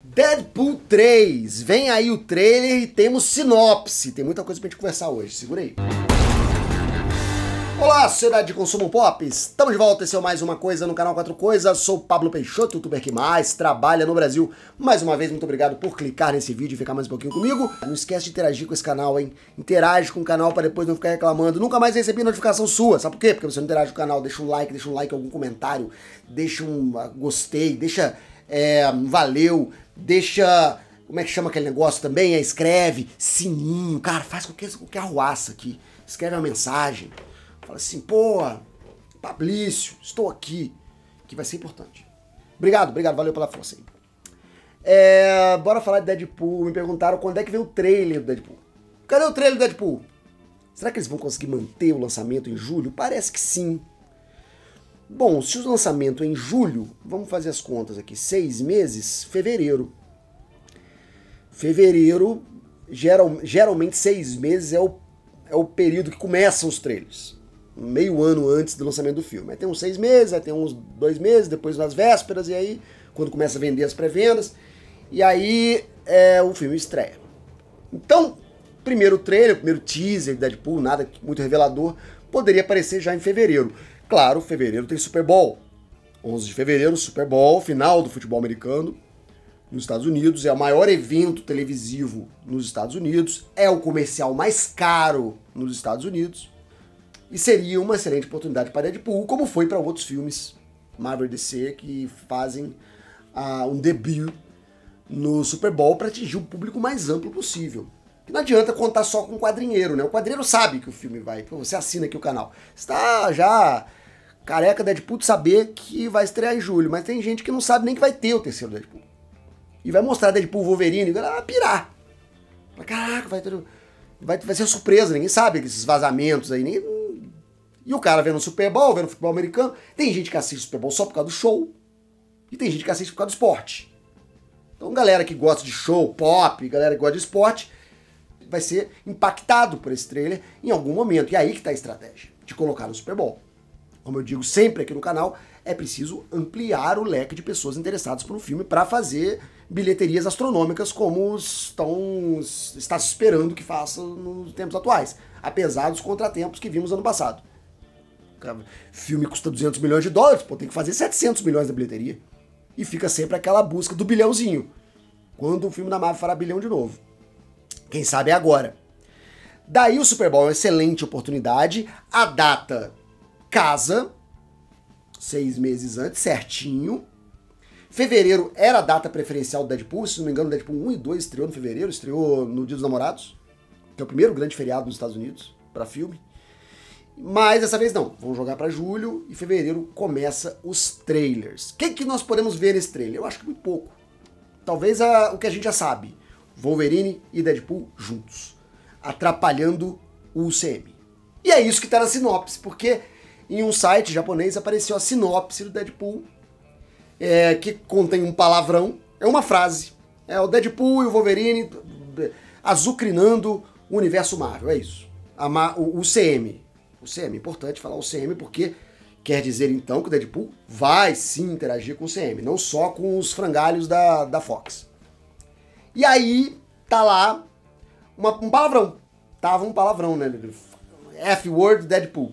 Deadpool 3, vem aí o trailer e temos sinopse. Tem muita coisa pra gente conversar hoje, segura aí. Olá, sociedade de consumo pop, estamos de volta, esse é mais uma coisa no canal 4 Coisas, sou Pablo Peixoto, youtuber que mais trabalha no Brasil. Mais uma vez, muito obrigado por clicar nesse vídeo e ficar mais um pouquinho comigo. Não esquece de interagir com esse canal, hein? Interage com o canal para depois não ficar reclamando. Nunca mais recebi notificação sua, sabe por quê? Porque você não interage com o canal, deixa um like, algum comentário, deixa um gostei, deixa valeu, deixa... Como é que chama aquele negócio também? Escreve, sininho, cara, faz qualquer arruaça aqui. Escreve uma mensagem. Fala assim, pô, Pablício, estou aqui, que vai ser importante. Obrigado, valeu pela força aí. Bora falar de Deadpool. Me perguntaram quando é que vem o trailer do Deadpool. Cadê o trailer do Deadpool? Será que eles vão conseguir manter o lançamento em julho? Parece que sim. Bom, se o lançamento é em julho, vamos fazer as contas aqui, 6 meses, fevereiro, geralmente 6 meses é o período que começam os trailers. Meio ano antes do lançamento do filme. Aí tem uns 6 meses, aí tem uns 2 meses, depois nas vésperas, e aí quando começa a vender as pré-vendas, e aí o filme estreia. Então, primeiro teaser de Deadpool, nada muito revelador, poderia aparecer já em fevereiro. Claro, fevereiro tem Super Bowl. 11 de fevereiro, Super Bowl, final do futebol americano nos Estados Unidos, é o maior evento televisivo nos Estados Unidos, é o comercial mais caro nos Estados Unidos, e seria uma excelente oportunidade para Deadpool, como foi para outros filmes Marvel e DC que fazem um debut no Super Bowl para atingir o público mais amplo possível. E não adianta contar só com o quadrinheiro, né? O quadrinheiro sabe que o filme vai, você assina aqui o canal. Está já careca Deadpool de saber que vai estrear em julho, mas tem gente que não sabe nem que vai ter o terceiro Deadpool. E vai mostrar Deadpool Wolverine e vai pirar. Caraca, vai ser surpresa, ninguém sabe esses vazamentos aí. E o cara vendo o Super Bowl, vendo o futebol americano. Tem gente que assiste o Super Bowl só por causa do show. E tem gente que assiste por causa do esporte. Então galera que gosta de show, pop, galera que gosta de esporte, vai ser impactado por esse trailer em algum momento. E aí que tá a estratégia de colocar no Super Bowl. Como eu digo sempre aqui no canal, é preciso ampliar o leque de pessoas interessadas por um filme para fazer bilheterias astronômicas como está se esperando que faça nos tempos atuais, apesar dos contratempos que vimos ano passado. O filme custa 200 milhões de dólares, pô, tem que fazer 700 milhões da bilheteria. E fica sempre aquela busca do bilhãozinho. Quando o filme da Marvel fará bilhão de novo? Quem sabe é agora. Daí o Super Bowl é uma excelente oportunidade, a data casa, 6 meses antes, certinho. Fevereiro era a data preferencial do Deadpool, se não me engano, Deadpool 1 e 2 estreou no fevereiro, estreou no Dia dos Namorados, que é o primeiro grande feriado nos Estados Unidos para filme. Mas dessa vez não, vamos jogar para julho e fevereiro começa os trailers. O que nós podemos ver nesse trailer? Eu acho que muito pouco. Talvez o que a gente já sabe, Wolverine e Deadpool juntos, atrapalhando o UCM. E é isso que tá na sinopse, porque em um site japonês apareceu a sinopse do Deadpool, que contém um palavrão, é uma frase. É o Deadpool e o Wolverine azucrinando o universo Marvel, é isso. O UCM. UCM, importante falar UCM porque quer dizer então que o Deadpool vai sim interagir com o UCM, não só com os frangalhos da Fox. E aí tá lá um palavrão. Tava um palavrão, né? F-word Deadpool.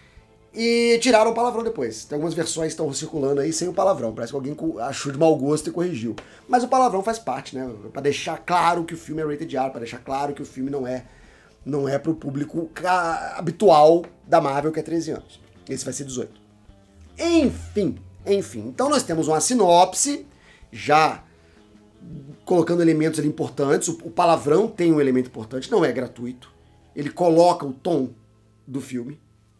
E tiraram o palavrão depois. Tem algumas versões que estão circulando aí sem o palavrão. Parece que alguém achou de mau gosto e corrigiu. Mas o palavrão faz parte, né? Pra deixar claro que o filme é rated R, pra deixar claro que o filme não é pro público habitual da Marvel, que é 13 anos. Esse vai ser 18. Enfim. Então nós temos uma sinopse, já colocando elementos ali importantes. O palavrão tem um elemento importante, não é gratuito. Ele coloca o tom do filme.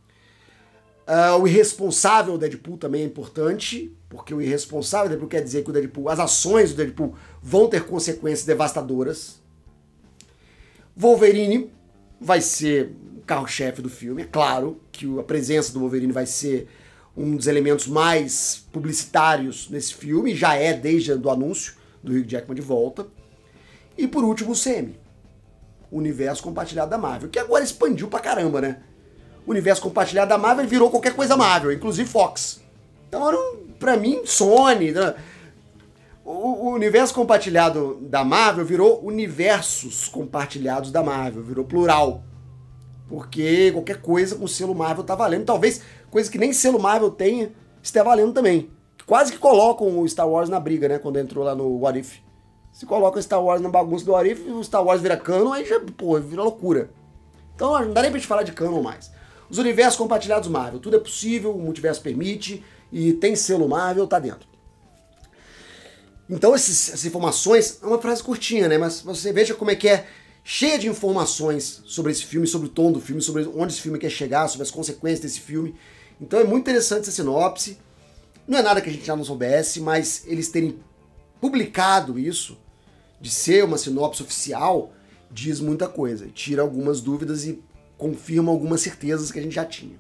O irresponsável Deadpool também é importante, porque o irresponsável Deadpool quer dizer que o Deadpool, as ações do Deadpool vão ter consequências devastadoras. Wolverine vai ser o carro-chefe do filme, é claro que a presença do Wolverine vai ser um dos elementos mais publicitários nesse filme, já é desde o anúncio do Hugh Jackman de volta. E por último o CM, o universo compartilhado da Marvel, que agora expandiu pra caramba, né? O universo compartilhado da Marvel virou qualquer coisa Marvel, inclusive Fox. Então, pra mim, Sony, né? O universo compartilhado da Marvel virou universos compartilhados da Marvel, virou plural. Porque qualquer coisa com selo Marvel tá valendo. Talvez coisa que nem selo Marvel tenha, esteja valendo também. Quase que colocam o Star Wars na briga, né? Quando entrou lá no What If. Se coloca o Star Wars na bagunça do What If, o Star Wars vira canon, aí já, pô, vira loucura. Então não dá nem pra gente falar de canon mais. Os universos compartilhados Marvel, tudo é possível, o multiverso permite, e tem selo Marvel, tá dentro. Então essas informações, é uma frase curtinha, né? Mas você veja como é que é cheia de informações sobre esse filme, sobre o tom do filme, sobre onde esse filme quer chegar, sobre as consequências desse filme. Então é muito interessante essa sinopse. Não é nada que a gente já não soubesse, mas eles terem publicado isso, de ser uma sinopse oficial, diz muita coisa. Tira algumas dúvidas e confirma algumas certezas que a gente já tinha.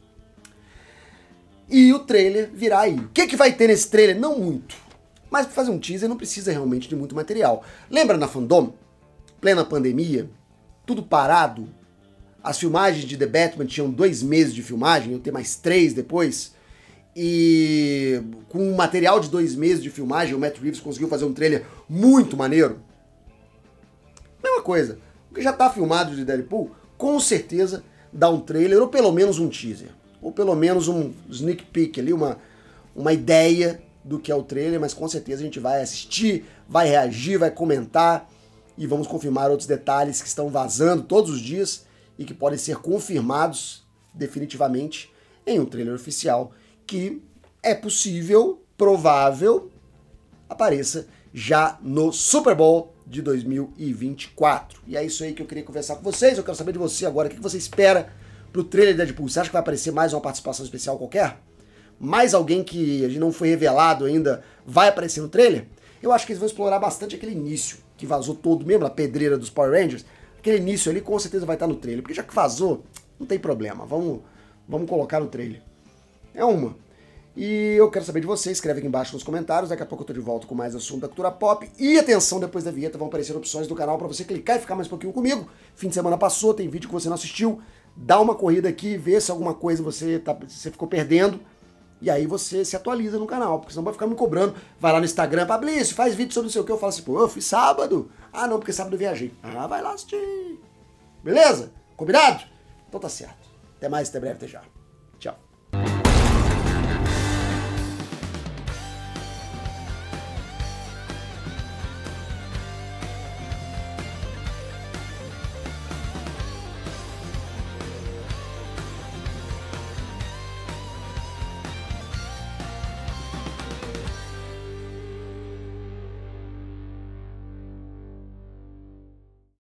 E o trailer virá aí. O que vai ter nesse trailer? Não muito. Mas para fazer um teaser não precisa realmente de muito material. Lembra na Fandom? Plena pandemia, tudo parado. As filmagens de The Batman tinham 2 meses de filmagem, eu ter mais 3 depois. E com um material de 2 meses de filmagem, o Matt Reeves conseguiu fazer um trailer muito maneiro. Mesma coisa, o que já está filmado de Deadpool, com certeza dá um trailer, ou pelo menos um teaser. Ou pelo menos um sneak peek ali, uma ideia do que é o trailer, mas com certeza a gente vai assistir, vai reagir, vai comentar e vamos confirmar outros detalhes que estão vazando todos os dias e que podem ser confirmados definitivamente em um trailer oficial que é possível, provável, apareça já no Super Bowl de 2024. E é isso aí que eu queria conversar com vocês. Eu quero saber de você agora, o que você espera pro trailer de Deadpool? Você acha que vai aparecer mais uma participação especial qualquer? Mais alguém que a gente não foi revelado ainda vai aparecer no trailer? Eu acho que eles vão explorar bastante aquele início que vazou todo mesmo, a pedreira dos Power Rangers. Aquele início ali com certeza vai estar no trailer, porque já que vazou, não tem problema, vamos colocar no trailer. É uma. E eu quero saber de você, escreve aqui embaixo nos comentários, daqui a pouco eu tô de volta com mais assunto da cultura pop. E atenção, depois da vinheta vão aparecer opções do canal para você clicar e ficar mais um pouquinho comigo. Fim de semana passou, tem vídeo que você não assistiu, dá uma corrida aqui, vê se alguma coisa você ficou perdendo. E aí você se atualiza no canal, porque senão vai ficar me cobrando. Vai lá no Instagram, Fabrício, faz vídeo sobre não sei o que. Eu falo assim, pô, eu fiz sábado. Ah, não, porque sábado eu viajei. Ah, vai lá assistir. Beleza? Combinado? Então tá certo. Até mais, até breve, até já.